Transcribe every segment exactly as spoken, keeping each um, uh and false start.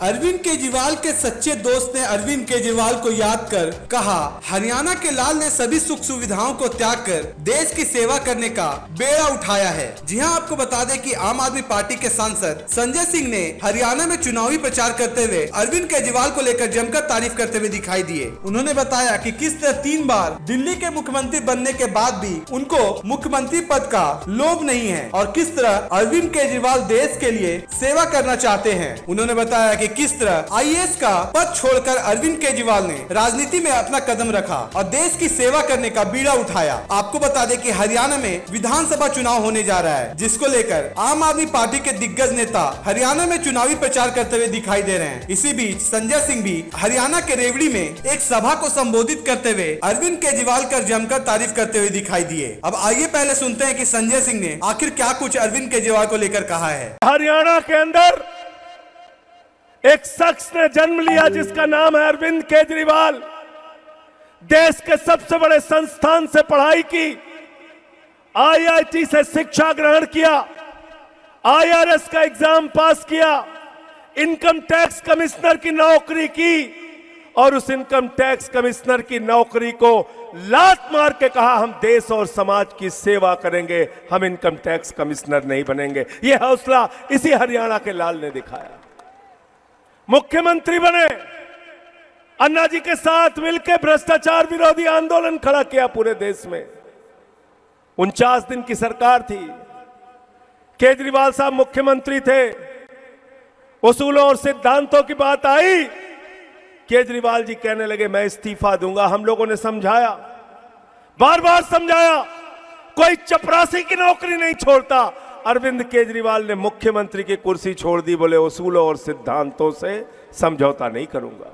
अरविंद केजरीवाल के सच्चे दोस्त ने अरविंद केजरीवाल को याद कर कहा, हरियाणा के लाल ने सभी सुख सुविधाओं को त्याग कर देश की सेवा करने का बेड़ा उठाया है। जी हां, आपको बता दें कि आम आदमी पार्टी के सांसद संजय सिंह ने हरियाणा में चुनावी प्रचार करते हुए अरविंद केजरीवाल को लेकर जमकर तारीफ करते हुए दिखाई दिए। उन्होंने बताया कि किस तरह तीन बार दिल्ली के मुख्यमंत्री बनने के बाद भी उनको मुख्यमंत्री पद का लोभ नहीं है और किस तरह अरविंद केजरीवाल देश के लिए सेवा करना चाहते हैं। उन्होंने बताया कि किस तरह आई ए एस का पद छोड़कर अरविंद केजरीवाल ने राजनीति में अपना कदम रखा और देश की सेवा करने का बीड़ा उठाया। आपको बता दें कि हरियाणा में विधानसभा चुनाव होने जा रहा है, जिसको लेकर आम आदमी पार्टी के दिग्गज नेता हरियाणा में चुनावी प्रचार करते हुए दिखाई दे रहे हैं। इसी बीच संजय सिंह भी हरियाणा के रेवड़ी में एक सभा को संबोधित करते हुए अरविंद केजरीवाल का जमकर तारीफ करते हुए दिखाई दिए। अब आइए पहले सुनते हैं कि संजय सिंह ने आखिर क्या कुछ अरविंद केजरीवाल को लेकर कहा है। हरियाणा के अंदर एक शख्स ने जन्म लिया जिसका नाम है अरविंद केजरीवाल। देश के सबसे बड़े संस्थान से पढ़ाई की, आई आई टी से शिक्षा ग्रहण किया, आई आर एस का एग्जाम पास किया, इनकम टैक्स कमिश्नर की नौकरी की और उस इनकम टैक्स कमिश्नर की नौकरी को लात मार के कहा, हम देश और समाज की सेवा करेंगे, हम इनकम टैक्स कमिश्नर नहीं बनेंगे। यह हौसला इसी हरियाणा के लाल ने दिखाया। मुख्यमंत्री बने, अन्ना जी के साथ मिलकर भ्रष्टाचार विरोधी आंदोलन खड़ा किया पूरे देश में। उनचास दिन की सरकार थी, केजरीवाल साहब मुख्यमंत्री थे। उसूलों और सिद्धांतों की बात आई, केजरीवाल जी कहने लगे मैं इस्तीफा दूंगा। हम लोगों ने समझाया, बार बार समझाया, कोई चपरासी की नौकरी नहीं छोड़ता। अरविंद केजरीवाल ने मुख्यमंत्री की कुर्सी छोड़ दी, बोले उसूलों और सिद्धांतों से समझौता नहीं करूंगा।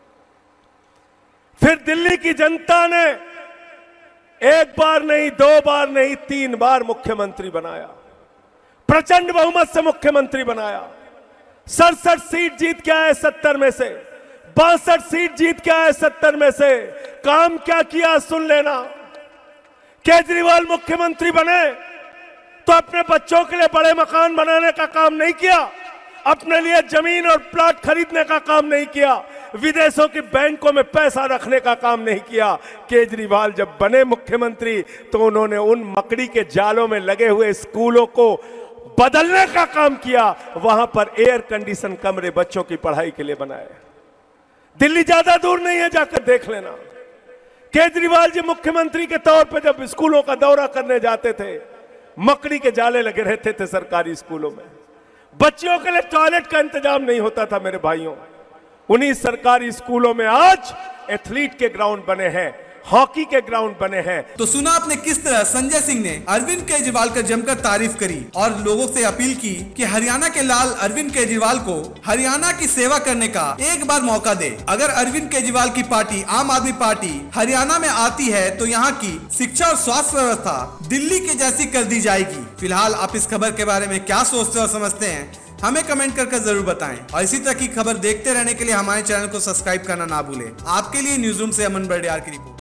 फिर दिल्ली की जनता ने एक बार नहीं, दो बार नहीं, तीन बार मुख्यमंत्री बनाया, प्रचंड बहुमत से मुख्यमंत्री बनाया। सड़सठ सीट जीत के आए सत्तर में से, बासठ सीट जीत के आए सत्तर में से। काम क्या किया सुन लेना। केजरीवाल मुख्यमंत्री बने तो अपने बच्चों के लिए बड़े मकान बनाने का काम नहीं किया, अपने लिए जमीन और प्लॉट खरीदने का काम नहीं किया, विदेशों की बैंकों में पैसा रखने का काम नहीं किया। केजरीवाल जब बने मुख्यमंत्री तो उन्होंने उन मकड़ी के जालों में लगे हुए स्कूलों को बदलने का काम किया, वहां पर एयर कंडीशन कमरे बच्चों की पढ़ाई के लिए बनाए। दिल्ली ज्यादा दूर नहीं है, जाकर देख लेना। केजरीवाल जी मुख्यमंत्री के तौर पर जब स्कूलों का दौरा करने जाते थे, मकड़ी के जाले लगे रहते थे सरकारी स्कूलों में, बच्चियों के लिए टॉयलेट का इंतजाम नहीं होता था मेरे भाइयों। उन्हीं सरकारी स्कूलों में आज एथलीट के ग्राउंड बने हैं, हॉकी के ग्राउंड बने हैं। तो सुना आपने किस तरह संजय सिंह ने अरविंद केजरीवाल का जमकर तारीफ करी और लोगों से अपील की कि हरियाणा के लाल अरविंद केजरीवाल को हरियाणा की सेवा करने का एक बार मौका दे। अगर अरविंद केजरीवाल की पार्टी आम आदमी पार्टी हरियाणा में आती है तो यहाँ की शिक्षा और स्वास्थ्य व्यवस्था दिल्ली के जैसी कर दी जाएगी। फिलहाल आप इस खबर के बारे में क्या सोचते और समझते हैं, हमें कमेंट करके जरूर बताएं और इसी तरह की खबर देखते रहने के लिए हमारे चैनल को सब्सक्राइब करना ना भूलें। आपके लिए न्यूज रूम से अमन बर्डियार की रिपोर्ट।